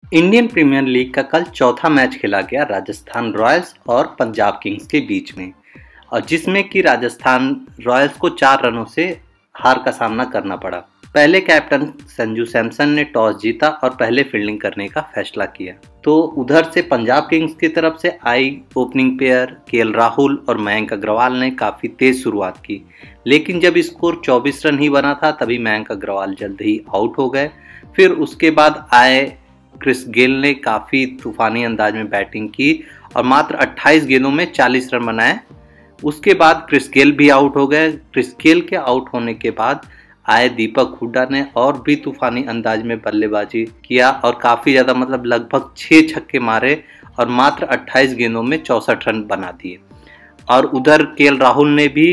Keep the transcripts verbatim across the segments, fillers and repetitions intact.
Indian premiere league का कल चौथा मैच खेला गया राजस्थान रॉयल्स और पंजाब किंग्स के बीच में, और जिसमें कि राजस्थान रॉयल्स को चार रनों से हार का सामना करना पड़ा। पहले कैप्टन संजू सैमसन ने टॉस जीता और पहले फील्डिंग करने का फैसला किया। तो उधर से पंजाब किंग्स की तरफ से आई ओपनिंग पेयर केएल राहुल और मयंक अग्रवाल ने काफ़ी तेज शुरुआत की, लेकिन जब स्कोर चौबीस रन ही बना था तभी मयंक अग्रवाल जल्द ही आउट हो गए। फिर उसके बाद आए क्रिस गेल ने काफ़ी तूफानी अंदाज में बैटिंग की और मात्र अट्ठाईस गेंदों में चालीस रन बनाए। उसके बाद क्रिस गेल भी आउट हो गए। क्रिस गेल के आउट होने के बाद आए दीपक हुड्डा ने और भी तूफानी अंदाज में बल्लेबाजी किया और काफ़ी ज़्यादा मतलब लगभग छः छक्के मारे और मात्र अट्ठाईस गेंदों में चौंसठ रन बना दिए। और उधर केएल राहुल ने भी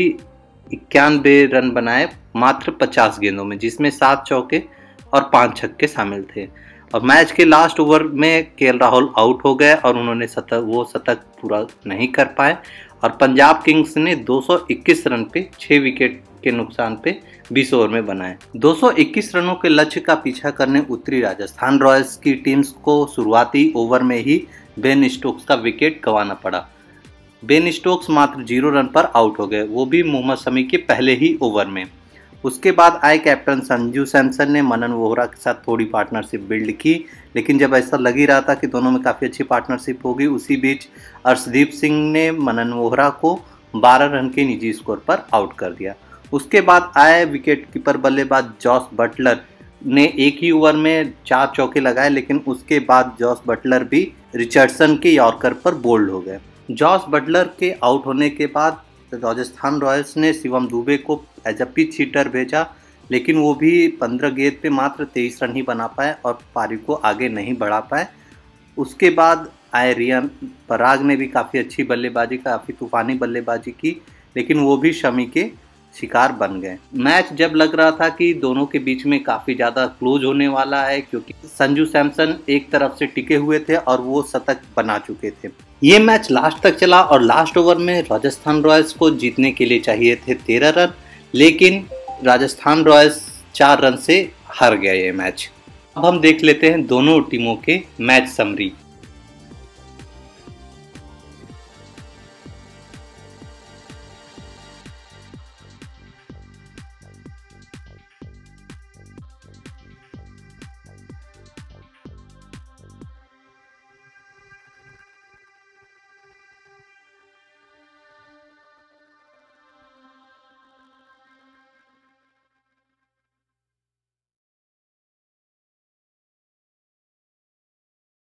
इक्यानवे रन बनाए मात्र पचास गेंदों में, जिसमें सात चौके और पाँच छक्के शामिल थे। और मैच के लास्ट ओवर में केएल राहुल आउट हो गए और उन्होंने शतक वो शतक पूरा नहीं कर पाए और पंजाब किंग्स ने दो सौ इक्कीस रन पे छह विकेट के नुकसान पे बीस ओवर में बनाए। दो सौ इक्कीस रनों के लक्ष्य का पीछा करने उतरी राजस्थान रॉयल्स की टीम्स को शुरुआती ओवर में ही बेन स्टोक्स का विकेट गंवाना पड़ा। बेन स्टोक्स मात्र जीरो रन पर आउट हो गए, वो भी मोहम्मद शमी के पहले ही ओवर में। उसके बाद आए कैप्टन संजू सैमसन ने मनन वोहरा के साथ थोड़ी पार्टनरशिप बिल्ड की, लेकिन जब ऐसा लग ही रहा था कि दोनों में काफ़ी अच्छी पार्टनरशिप होगी, उसी बीच अर्शदीप सिंह ने मनन वोहरा को बारह रन के निजी स्कोर पर आउट कर दिया। उसके बाद आए विकेट कीपर बल्लेबाज जॉस बटलर ने एक ही ओवर में चार चौके लगाए, लेकिन उसके बाद जॉस बटलर भी रिचर्डसन के यॉर्कर पर बोल्ड हो गए। जॉस बटलर के आउट होने के बाद राजस्थान रॉयल्स ने शिवम दुबे को एज अ पिच हिटर भेजा, लेकिन वो भी पंद्रह गेंद पे मात्र तेईस रन ही बना पाए और पारी को आगे नहीं बढ़ा पाए। उसके बाद आए रियान पराग ने भी काफ़ी अच्छी बल्लेबाजी, काफ़ी तूफानी बल्लेबाजी की, लेकिन वो भी शमी के शिकार बन गए। मैच जब लग रहा था कि दोनों के बीच में काफ़ी ज़्यादा क्लोज होने वाला है, क्योंकि संजू सैमसन एक तरफ से टिके हुए थे और वो शतक बना चुके थे। ये मैच लास्ट तक चला और लास्ट ओवर में राजस्थान रॉयल्स को जीतने के लिए चाहिए थे तेरह रन, लेकिन राजस्थान रॉयल्स चार रन से हार गया ये मैच। अब हम देख लेते हैं दोनों टीमों के मैच समरी।